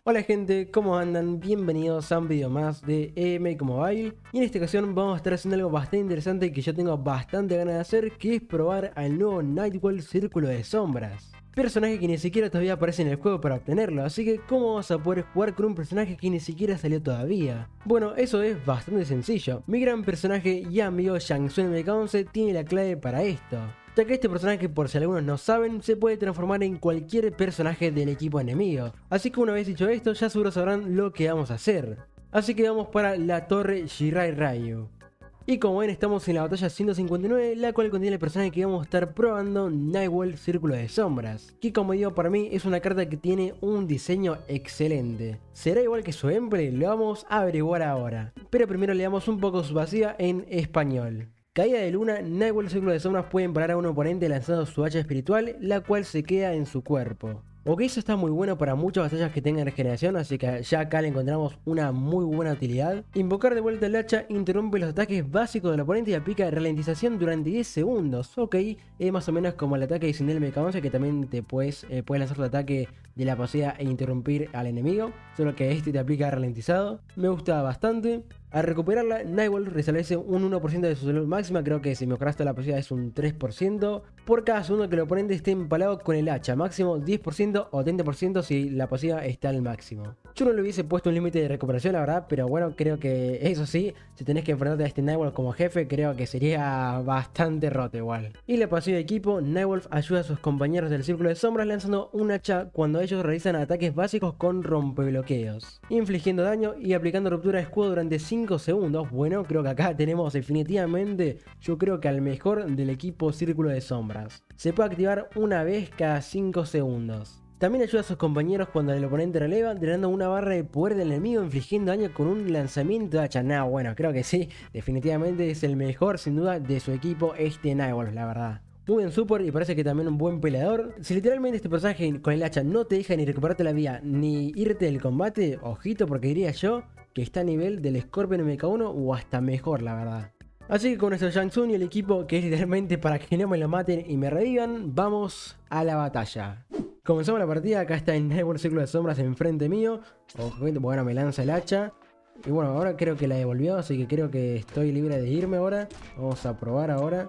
Hola gente, ¿cómo andan? Bienvenidos a un video más de EMK Mobile. Y en esta ocasión vamos a estar haciendo algo bastante interesante que yo tengo bastante ganas de hacer, que es probar al nuevo Nightwolf Círculo de Sombras. Personaje que ni siquiera todavía aparece en el juego para obtenerlo, así que ¿cómo vas a poder jugar con un personaje que ni siquiera salió todavía? Bueno, eso es bastante sencillo. Mi gran personaje y amigo Shang Tsung MK11 tiene la clave para esto, ya que este personaje, por si algunos no saben, se puede transformar en cualquier personaje del equipo enemigo. Así que una vez dicho esto, ya seguro sabrán lo que vamos a hacer. Así que vamos para la torre Shirai Ryu. Y como ven, estamos en la batalla 159, la cual contiene el personaje que vamos a estar probando, Nightwolf Círculo de Sombras, que como digo, para mí es una carta que tiene un diseño excelente. ¿Será igual que su gameplay? Lo vamos a averiguar ahora. Pero primero le damos un poco su vacía en español. Caída de luna, Nightwolf Círculo de Sombras puede parar a un oponente lanzando su hacha espiritual, la cual se queda en su cuerpo. Ok, eso está muy bueno para muchas batallas que tengan regeneración, así que ya acá le encontramos una muy buena utilidad. Invocar de vuelta el hacha interrumpe los ataques básicos del oponente y aplica ralentización durante 10 segundos. Ok, es más o menos como el ataque de Sindel MK11, que también te puedes lanzar tu ataque de la pasiva e interrumpir al enemigo, solo que este te aplica ralentizado. Me gusta bastante. Al recuperarla, Nightwolf restablece un 1% de su salud máxima, creo que si mejoraste la pasiva es un 3%, por cada segundo que el oponente esté empalado con el hacha, máximo 10% o 30% si la pasiva está al máximo. Yo no le hubiese puesto un límite de recuperación, la verdad, pero bueno, creo que eso sí, si tenés que enfrentarte a este Nightwolf como jefe, creo que sería bastante roto igual. Y la pasiva de equipo, Nightwolf ayuda a sus compañeros del Círculo de Sombras lanzando un hacha cuando ellos realizan ataques básicos con rompebloqueos, infligiendo daño y aplicando ruptura de escudo durante 5 segundos. Bueno, creo que acá tenemos definitivamente, yo creo que al mejor del equipo Círculo de Sombras. Se puede activar una vez cada 5 segundos. También ayuda a sus compañeros cuando el oponente releva, drenando una barra de poder del enemigo, infligiendo daño con un lanzamiento de hacha. Bueno, creo que sí, definitivamente es el mejor sin duda de su equipo este Nightwolf, la verdad. Muy buen support y parece que también un buen peleador. Si literalmente este personaje con el hacha no te deja ni recuperarte la vida ni irte del combate, ojito, porque diría yo que está a nivel del Scorpion MK1 o hasta mejor, la verdad. Así que con nuestro Shang Tsung y el equipo, que es literalmente para que no me lo maten y me revivan, vamos a la batalla. Comenzamos la partida, acá está el Nightwolf Círculo de Sombras enfrente mío. Ojito, bueno, me lanza el hacha. Y bueno, ahora creo que la devolvió, así que creo que estoy libre de irme ahora. Vamos a probar ahora.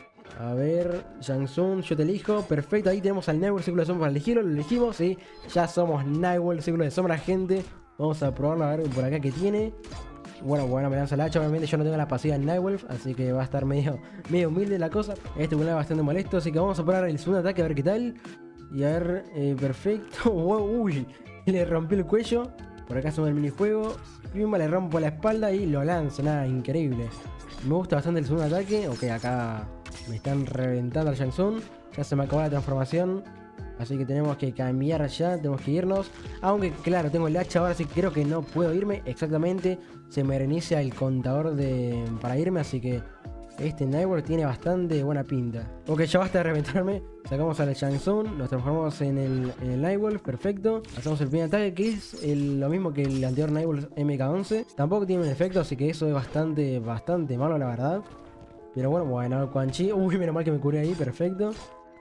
A ver, Shang Tsung, yo te elijo. Perfecto, ahí tenemos al Nightwolf Círculo de Sombras para elegirlo. Lo elegimos y ya somos Nightwolf Círculo de Sombras, gente. Vamos a probarlo a ver por acá que tiene. Bueno, me lanza el hacha. Obviamente yo no tengo la pasiva en Nightwolf, así que va a estar medio humilde la cosa. Este es bastante molesto, así que vamos a probar el segundo ataque a ver qué tal. Y a ver, perfecto. Wow, uy, le rompió el cuello. Por acá hacemos el minijuego. Le rompo la espalda y lo lanzo. Nada, increíble. Me gusta bastante el segundo ataque. Ok, acá me están reventando al Shang Tsung. Ya se me acabó la transformación. Así que tenemos que cambiar ya, tenemos que irnos. Aunque claro, tengo el hacha ahora, así que creo que no puedo irme. Exactamente, se me reinicia el contador para irme, así que este Nightwolf tiene bastante buena pinta. Ok, ya basta de reventarme. Sacamos al Shang Tsung, nos transformamos en el Nightwolf, perfecto. Hacemos el primer ataque, que es lo mismo que el anterior Nightwolf MK11. Tampoco tiene un efecto, así que eso es bastante malo, la verdad. Pero bueno, el Quan Chi. Uy, menos mal que me curé ahí, perfecto.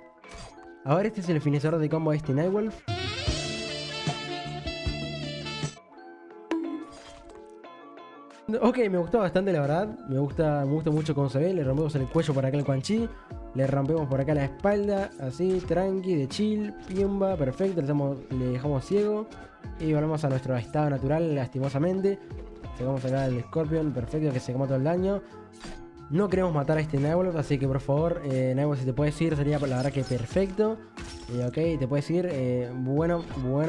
Ahora este es el finalizador de combo de este Nightwolf. Ok, me gustó bastante, la verdad. Me gusta mucho cómo se ve. Le rompemos el cuello por acá al Quan Chi. Le rompemos por acá la espalda. Así, tranqui, de chill. Piumba, perfecto. Le dejamos ciego. Y volvemos a nuestro estado natural, lastimosamente. Sacamos acá el Scorpion, perfecto, que se coma todo el daño. No queremos matar a este Nightwolf, así que por favor, Nightwolf, si te puedes ir, sería la verdad que perfecto. Ok, te puedes ir. Bueno.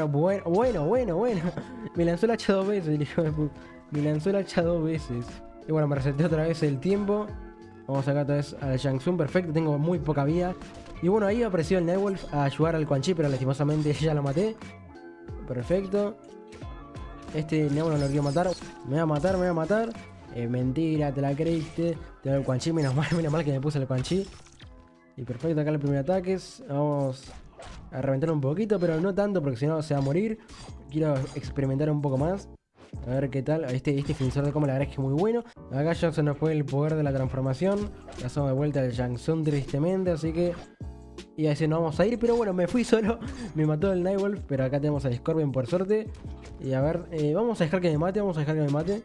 Me lanzó el hacha 2 veces, el hijo de puta. Me lanzó el hacha 2 veces. Y bueno, me reseté otra vez el tiempo. Vamos acá otra vez al Shang Tsung, perfecto, tengo muy poca vida. Y bueno, ahí apareció el Nightwolf a ayudar al Quan Chi, pero lastimosamente ya lo maté. Perfecto. Este Nightwolf no lo quiero matar. Me va a matar. Mentira, te la creíste. Tengo el Quan Chi, menos mal que me puse el Quan Chi. Y perfecto, acá el primer ataque. Vamos a reventar un poquito, pero no tanto porque si no se va a morir. Quiero experimentar un poco más. A ver qué tal. Este finalizador de combo la verdad es que es muy bueno. Acá ya se nos fue el poder de la transformación. Ya somos de vuelta al Shang Tsung tristemente, así que Y a decir no vamos a ir, pero bueno, me fui solo. Me mató el Nightwolf, pero acá tenemos al Scorpion por suerte. Y a ver, vamos a dejar que me mate, vamos a dejar que me mate.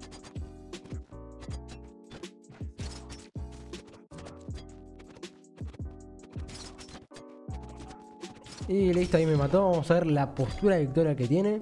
Y listo, ahí me mató. Vamos a ver la postura de victoria que tiene.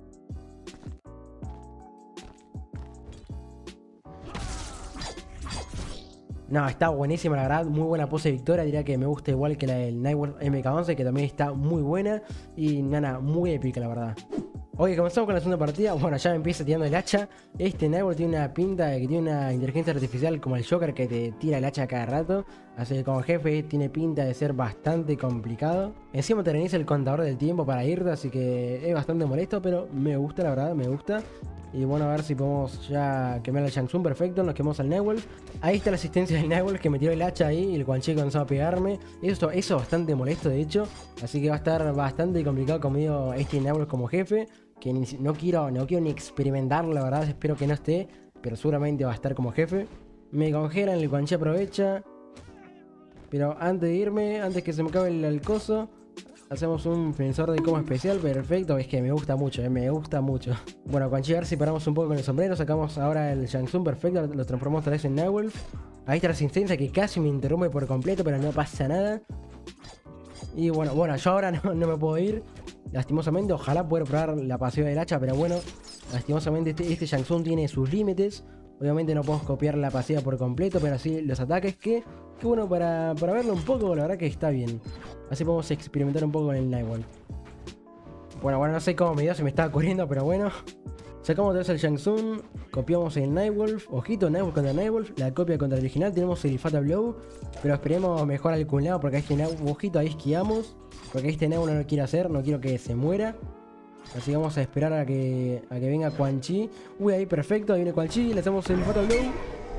No, está buenísima la verdad, muy buena pose de victoria, diría que me gusta igual que la del Nightwolf MK11, que también está muy buena y nada, muy épica la verdad. Ok, comenzamos con la segunda partida. Bueno, ya me empieza tirando el hacha. Este Nightwolf tiene una pinta de que tiene una inteligencia artificial como el Joker que te tira el hacha cada rato. Así que como jefe tiene pinta de ser bastante complicado. Encima te reinicia el contador del tiempo para irte, así que es bastante molesto, pero me gusta la verdad, me gusta. Y bueno, a ver si podemos ya quemar al Shang Tsung. Perfecto, nos quemamos al Nightwolf. Ahí está la asistencia del Nightwolf que me tiró el hacha ahí y el Quan Chi comenzó a pegarme. Eso es bastante molesto de hecho. Así que va a estar bastante complicado conmigo este Nightwolf como jefe. Que no quiero ni experimentarlo, la verdad. Espero que no esté, pero seguramente va a estar como jefe. Me congelan, el Quan Chi aprovecha. Pero antes de irme, antes que se me acabe el coso, hacemos un finalizador de coma especial, perfecto. Es que me gusta mucho, me gusta mucho. Bueno, Quan Chi, a ver si paramos un poco con el sombrero. Sacamos ahora el Shang Tsung, perfecto. Lo transformamos otra vez en Nightwolf. Ahí está la resistencia que casi me interrumpe por completo, pero no pasa nada. Y bueno, yo ahora no me puedo ir. Lastimosamente, ojalá poder probar la pasiva del hacha, pero bueno, lastimosamente este Shang Tsung tiene sus límites. Obviamente no puedo copiar la pasiva por completo, pero así los ataques que bueno, para verlo un poco, la verdad que está bien. Así podemos experimentar un poco con el Nightwolf. Bueno, no sé cómo me dio, se me estaba corriendo, pero bueno. Sacamos otra vez el Shang Tsung, copiamos el Nightwolf, ojito, Nightwolf contra Nightwolf, la copia contra el original, tenemos el Fatal Blow, pero esperemos mejor al lado porque a este Nightwolf, ojito, ahí esquiamos, porque este Nightwolf no lo quiere hacer, no quiero que se muera. Así que vamos a esperar a que venga Quan Chi. Uy, ahí perfecto, ahí viene Quan Chi, le hacemos el Fatal Blow.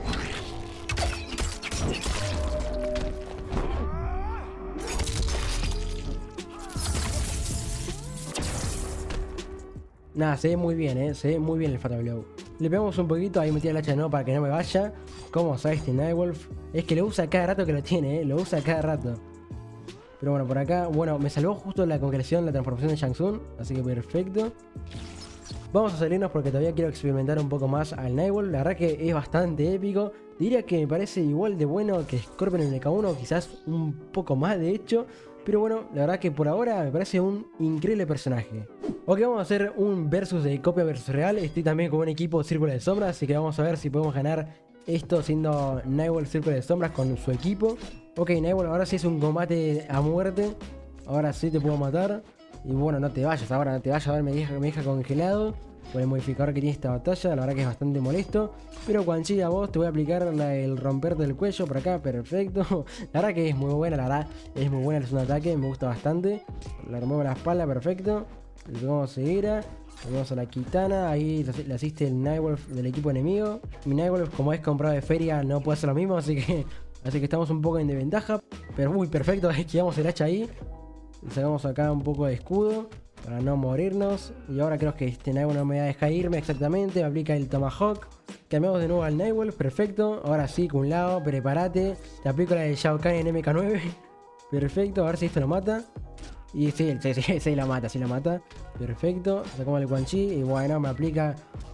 Nada, se ve muy bien, se ve muy bien el Fatal Blow. Le pegamos un poquito, ahí metí el hacha de nuevo para que no me vaya. ¿Cómo sabe este Nightwolf? Es que lo usa cada rato que lo tiene, lo usa cada rato. Pero bueno, por acá, bueno, me salvó justo la congelación, la transformación de Shang Tsung, así que perfecto. Vamos a salirnos porque todavía quiero experimentar un poco más al Nightwolf. La verdad que es bastante épico. Diría que me parece igual de bueno que Scorpion en el MK1, quizás un poco más de hecho. Pero bueno, la verdad que por ahora me parece un increíble personaje. Ok, vamos a hacer un versus de copia versus real. Estoy también con un equipo Círculo de Sombras, así que vamos a ver si podemos ganar esto siendo Nightwolf Círculo de Sombras con su equipo. Ok, Nightwolf, ahora sí es un combate a muerte. Ahora sí te puedo matar. Y bueno, no te vayas, ahora no te vayas, a ver, me deja congelado. Con el modificador que tiene esta batalla, la verdad que es bastante molesto. Pero Quan Chi, a vos te voy a aplicar el romperte del cuello por acá, perfecto. La verdad que es muy buena, la verdad es muy buena el segundo ataque, me gusta bastante. Le remuevo la espalda, perfecto. Le pegamos ceguera, le vamos a la Kitana, ahí le asiste el Nightwolf del equipo enemigo. Mi Nightwolf, como es comprado de feria, no puede hacer lo mismo, así que estamos un poco en desventaja. Pero muy perfecto, esquivamos el hacha ahí. Le sacamos acá un poco de escudo para no morirnos. Y ahora creo que este Nightwolf no me va a dejar irme exactamente. Me aplica el Tomahawk. Cambiamos de nuevo al Nightwolf, perfecto. Ahora sí, con un lado, prepárate. Te aplico la de Shao Kahn en MK9. Perfecto, a ver si esto lo mata. Y sí, la mata. Perfecto, sacamos el Quan Chi. Y bueno, me aplica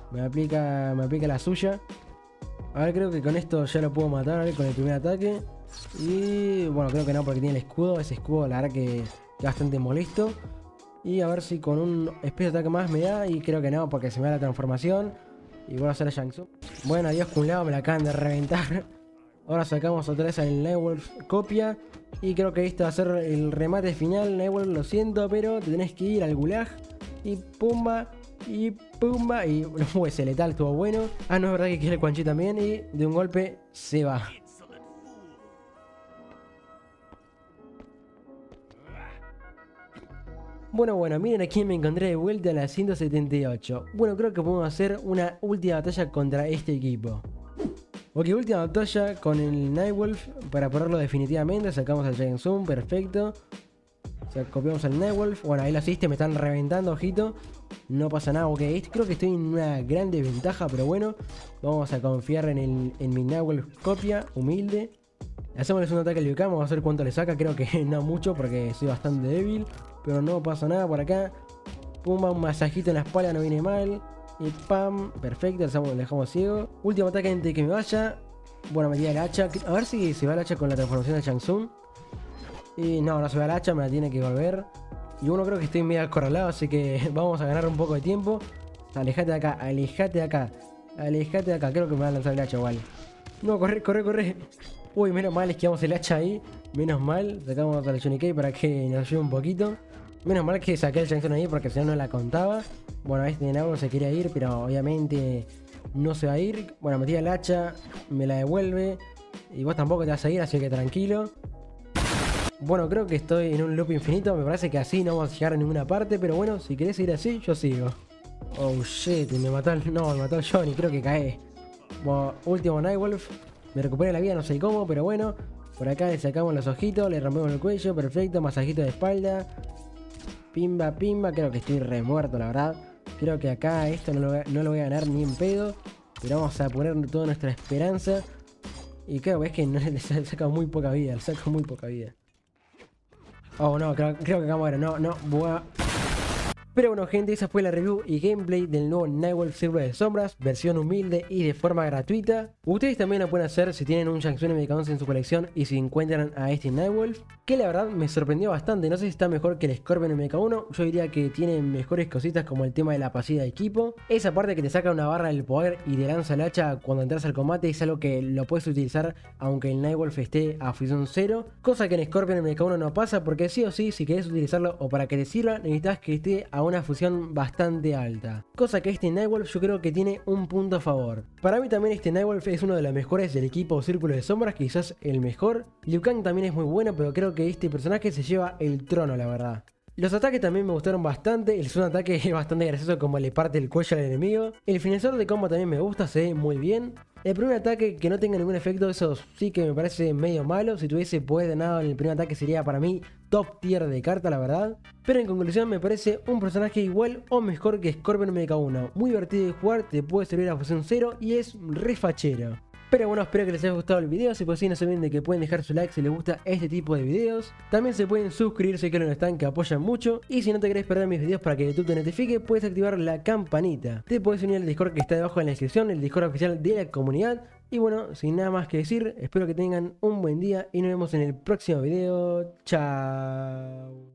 la suya. A ver, creo que con esto ya lo puedo matar, a ver, con el primer ataque. Y bueno, creo que no, porque tiene el escudo. Ese escudo, la verdad que es bastante molesto. Y a ver si con un especie de ataque más me da. Y creo que no, porque se me da la transformación. Y voy a hacer a Shang Tsung. Bueno, adiós, con un lado me la acaban de reventar. Ahora sacamos otra vez al Nightwolf copia. Y creo que este va a ser el remate final. Nightwolf, lo siento, pero te tenés que ir al gulag. Y pumba. Y pumba. Y ese letal estuvo bueno. Ah, no es verdad que quiere el Quan Chi también. Y de un golpe se va. Bueno, miren a quién me encontré de vuelta a la 178. Bueno, creo que podemos hacer una última batalla contra este equipo. Ok, última batalla con el Nightwolf para ponerlo definitivamente. Sacamos al Shang Tsung, perfecto. O sea, copiamos al Nightwolf. Bueno, ahí lo asiste, me están reventando, ojito. No pasa nada, ok. Creo que estoy en una gran desventaja, pero bueno. Vamos a confiar en mi Nightwolf copia, humilde. Hacemos un ataque al Liu Kang, vamos a ver cuánto le saca. Creo que no mucho porque soy bastante débil. Pero no pasa nada por acá. Pumba, un masajito en la espalda, no viene mal. Y pam, perfecto, le dejamos ciego. Último ataque antes de que me vaya. Bueno, me tira el hacha. A ver si se va el hacha con la transformación de Shang Tsung. Y no se va el hacha, me la tiene que volver. Y uno creo que estoy medio acorralado, así que vamos a ganar un poco de tiempo. Alejate de acá, alejate de acá. Alejate de acá, creo que me va a lanzar el hacha igual. No, corre, corre, corre. Uy, menos mal, esquivamos el hacha ahí. Menos mal, sacamos al Johnny Cage para que nos ayude un poquito. Menos mal que saqué el Shang Tsung ahí porque si no, no la contaba. Bueno, este de nuevo se quería ir, pero obviamente no se va a ir. Bueno, me tira el hacha, me la devuelve. Y vos tampoco te vas a ir, así que tranquilo. Bueno, creo que estoy en un loop infinito. Me parece que así no vamos a llegar a ninguna parte. Pero bueno, si querés ir así, yo sigo. Oh shit, me mató el Johnny, creo que cae. Bueno, último Nightwolf. Me recupera la vida, no sé cómo, pero bueno. Por acá le sacamos los ojitos, le rompemos el cuello, perfecto, masajito de espalda. Pimba, pimba, creo que estoy re muerto, la verdad. Creo que acá esto no lo voy a ganar ni en pedo. Pero vamos a poner toda nuestra esperanza. Y creo que es que no, le saca muy poca vida, le saca muy poca vida. Oh no, creo que acá muero, no, buah. Pero bueno gente, esa fue la review y gameplay del nuevo Nightwolf Círculo de Sombras, versión humilde y de forma gratuita. Ustedes también lo pueden hacer si tienen un Shang Tsung MK11 en su colección y si encuentran a este Nightwolf, que la verdad me sorprendió bastante. No sé si está mejor que el Scorpion MK1, yo diría que tiene mejores cositas como el tema de la pasiva de equipo. Esa parte que te saca una barra del poder y te lanza el hacha cuando entras al combate es algo que lo puedes utilizar aunque el Nightwolf esté a fusión 0, cosa que en Scorpion MK1 no pasa porque sí o sí, si querés utilizarlo o para que te sirva, necesitas que esté a una fusión bastante alta, cosa que este Nightwolf yo creo que tiene un punto a favor. Para mí también este Nightwolf es uno de los mejores del equipo Círculo de Sombras, quizás el mejor. Liu Kang también es muy bueno, pero creo que este personaje se lleva el trono, la verdad. Los ataques también me gustaron bastante, el segundo ataque es bastante gracioso como le parte el cuello al enemigo. El finalizador de combo también me gusta, se ve muy bien. El primer ataque que no tenga ningún efecto, eso sí que me parece medio malo. Si tuviese poder de nada en el primer ataque sería para mí top tier de carta, la verdad. Pero en conclusión me parece un personaje igual o mejor que Scorpion MK1. Muy divertido de jugar, te puede servir a fusión 0 y es re fachero. Pero bueno, espero que les haya gustado el video. Si por sí no se olviden de que pueden dejar su like si les gusta este tipo de videos. También se pueden suscribir si quieren, están, que apoyan mucho. Y si no te querés perder mis videos para que YouTube te notifique, puedes activar la campanita. Te puedes unir al Discord que está debajo en la descripción, el Discord oficial de la comunidad. Y bueno, sin nada más que decir, espero que tengan un buen día y nos vemos en el próximo video. Chao.